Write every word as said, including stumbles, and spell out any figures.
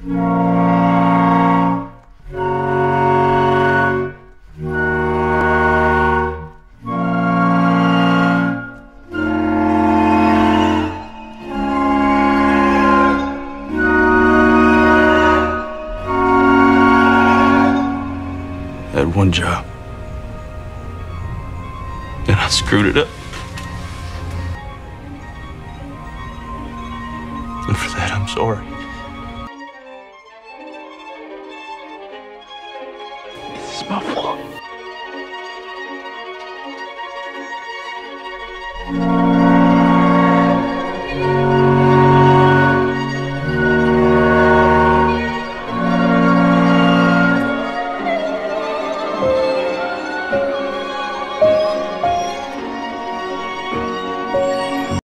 I had one job, and I screwed it up. And for that, I'm sorry.